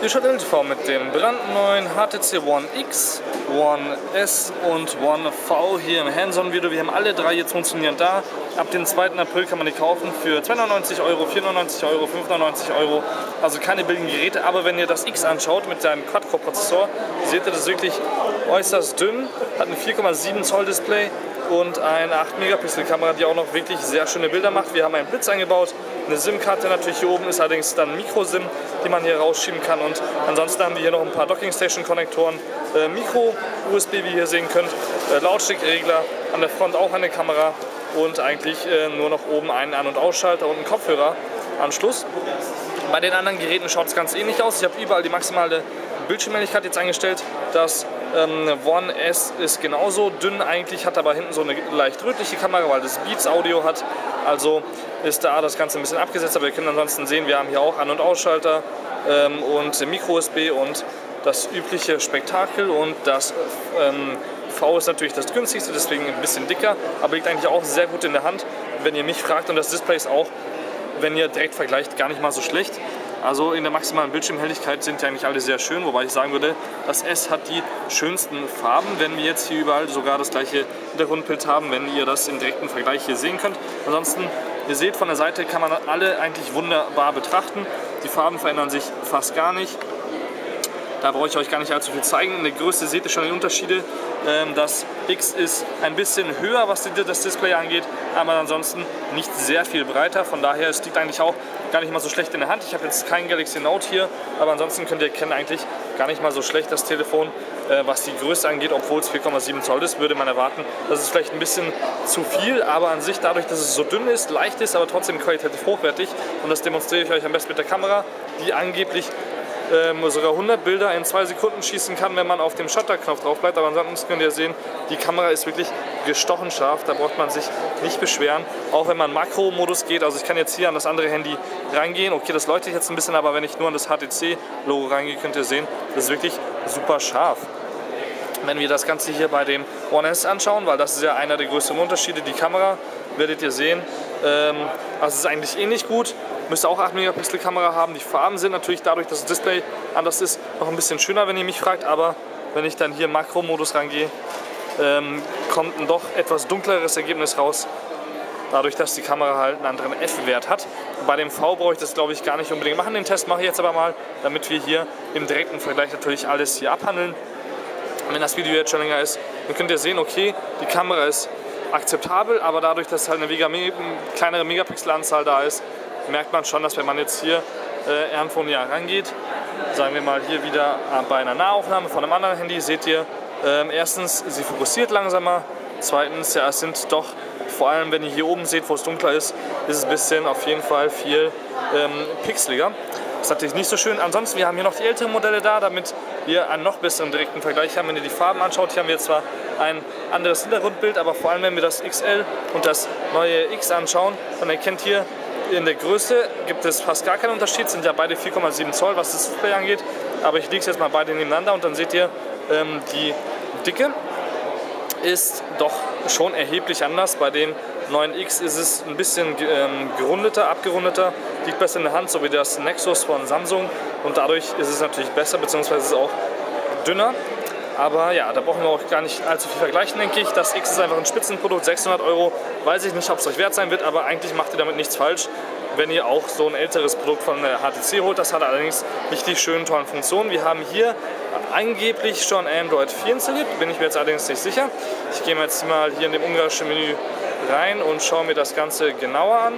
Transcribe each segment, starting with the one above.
Hier schaut LTV mit dem brandneuen HTC One X, One S und One V hier im Hands-on-Video. Wir haben alle drei jetzt funktionierend da. Ab dem 2. April kann man die kaufen für 299 €, 499 €, 599 €. Also keine billigen Geräte, aber wenn ihr das X anschaut mit seinem Quad-Core-Prozessor, seht ihr das wirklich äußerst dünn. Hat ein 4,7 Zoll Display und eine 8-Megapixel-Kamera, die auch noch wirklich sehr schöne Bilder macht. Wir haben einen Blitz eingebaut, eine SIM-Karte natürlich hier oben, ist allerdings dann Micro-SIM, die man hier rausschieben kann. Und ansonsten haben wir hier noch ein paar Docking-Station-Konnektoren, Micro-USB, wie ihr hier sehen könnt, Lautstärkeregler, an der Front auch eine Kamera und eigentlich nur noch oben einen An- und Ausschalter und einen Kopfhöreranschluss. Bei den anderen Geräten schaut es ganz ähnlich aus. Ich habe überall die maximale Bildschirmhelligkeit jetzt eingestellt. Das One S ist genauso dünn eigentlich, hat aber hinten so eine leicht rötliche Kamera, weil das Beats Audio hat. Also ist da das Ganze ein bisschen abgesetzt, aber ihr könnt ansonsten sehen, wir haben hier auch An- und Ausschalter und Micro-USB und das übliche Spektakel. Und das V ist natürlich das günstigste, deswegen ein bisschen dicker, aber liegt eigentlich auch sehr gut in der Hand, wenn ihr mich fragt. Und das Display ist auch, wenn ihr direkt vergleicht, gar nicht mal so schlecht. Also in der maximalen Bildschirmhelligkeit sind die eigentlich alle sehr schön, wobei ich sagen würde, das S hat die schönsten Farben, wenn wir jetzt hier überall sogar das gleiche Hintergrundbild haben, wenn ihr das im direkten Vergleich hier sehen könnt. Ansonsten, ihr seht, von der Seite kann man alle eigentlich wunderbar betrachten. Die Farben verändern sich fast gar nicht. Da brauche ich euch gar nicht allzu viel zeigen. In der Größe seht ihr schon die Unterschiede. Das X ist ein bisschen höher, was das Display angeht, aber ansonsten nicht sehr viel breiter. Von daher, es liegt eigentlich auch gar nicht mal so schlecht in der Hand. Ich habe jetzt kein Galaxy Note hier, aber ansonsten könnt ihr erkennen, eigentlich gar nicht mal so schlecht das Telefon, was die Größe angeht, obwohl es 4,7 Zoll ist, würde man erwarten. Das ist vielleicht ein bisschen zu viel, aber an sich dadurch, dass es so dünn ist, leicht ist, aber trotzdem qualitativ hochwertig. Und das demonstriere ich euch am besten mit der Kamera, die angeblich sogar 100 Bilder in 2 Sekunden schießen kann, wenn man auf dem Shutterknopf drauf bleibt. Aber ansonsten könnt ihr sehen, die Kamera ist wirklich gestochen scharf, da braucht man sich nicht beschweren. Auch wenn man Makro-Modus geht, also ich kann jetzt hier an das andere Handy reingehen. Okay, das leuchtet jetzt ein bisschen, aber wenn ich nur an das HTC-Logo reingehe, könnt ihr sehen, das ist wirklich super scharf. Wenn wir das Ganze hier bei dem One S anschauen, weil das ist ja einer der größeren Unterschiede, die Kamera, werdet ihr sehen, also es ist eigentlich ähnlich gut. Müsste auch 8-Megapixel Kamera haben. Die Farben sind natürlich dadurch, dass das Display anders ist, noch ein bisschen schöner, wenn ihr mich fragt. Aber wenn ich dann hier im Makro-Modus rangehe, kommt ein doch etwas dunkleres Ergebnis raus. Dadurch, dass die Kamera halt einen anderen F-Wert hat. Bei dem V brauche ich das, glaube ich, gar nicht unbedingt machen. Den Test mache ich jetzt aber mal, damit wir hier im direkten Vergleich natürlich alles hier abhandeln. Wenn das Video jetzt schon länger ist, dann könnt ihr sehen, okay, die Kamera ist akzeptabel, aber dadurch, dass halt eine kleinere Megapixelanzahl da ist, merkt man schon, dass wenn man jetzt hier irgendwo näher rangeht, sagen wir mal hier wieder bei einer Nahaufnahme von einem anderen Handy, seht ihr, erstens, sie fokussiert langsamer, zweitens, ja, es sind doch, vor allem wenn ihr hier oben seht, wo es dunkler ist es ein bisschen auf jeden Fall viel pixeliger. Das ist natürlich nicht so schön. Ansonsten, wir haben hier noch die älteren Modelle da, damit wir einen noch besseren direkten Vergleich haben. Wenn ihr die Farben anschaut, hier haben wir zwar ein anderes Hintergrundbild, aber vor allem, wenn wir das XL und das neue X anschauen, dann erkennt ihr, in der Größe gibt es fast gar keinen Unterschied, sind ja beide 4,7 Zoll, was das Display angeht. Aber ich lege es jetzt mal beide nebeneinander und dann seht ihr, die Dicke ist doch schon erheblich anders. Bei dem neuen X ist es ein bisschen gerundeter, abgerundeter, liegt besser in der Hand, so wie das Nexus von Samsung. Und dadurch ist es natürlich besser, beziehungsweise ist es auch dünner. Aber ja, da brauchen wir auch gar nicht allzu viel vergleichen, denke ich. Das X ist einfach ein Spitzenprodukt, 600 €. Weiß ich nicht, ob es euch wert sein wird, aber eigentlich macht ihr damit nichts falsch, wenn ihr auch so ein älteres Produkt von der HTC holt. Das hat allerdings richtig schöne, tollen Funktionen. Wir haben hier angeblich schon Android 4 installiert, bin ich mir jetzt allerdings nicht sicher. Ich gehe jetzt mal hier in dem ungarischen Menü rein und schaue mir das Ganze genauer an.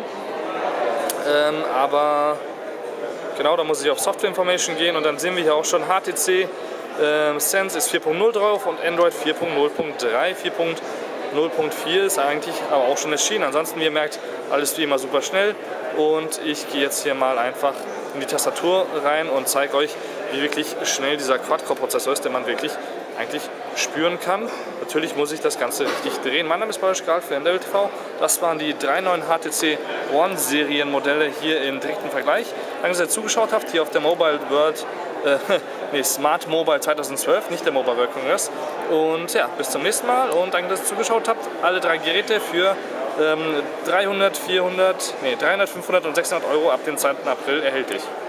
Aber genau, da muss ich auf Software Information gehen und dann sehen wir hier auch schon HTC Sense ist 4.0 drauf und Android 4.0.3, 4.0.4 ist eigentlich aber auch schon erschienen. Ansonsten, wie ihr merkt, alles wie immer super schnell. Und ich gehe jetzt hier mal einfach in die Tastatur rein und zeige euch, wie wirklich schnell dieser Quad-Core-Prozessor ist, den man wirklich eigentlich spüren kann. Natürlich muss ich das Ganze richtig drehen. Mein Name ist Boris Karl für NDLTV. Das waren die 3 neuen HTC One Serienmodelle hier im direkten Vergleich. Danke, dass ihr zugeschaut habt, hier auf der Mobile World, Smart Mobile 2012, nicht der Mobile World Congress. Und ja, bis zum nächsten Mal und danke, dass ihr zugeschaut habt. Alle drei Geräte für 300, 500 und 600 € ab dem 2. April erhältlich.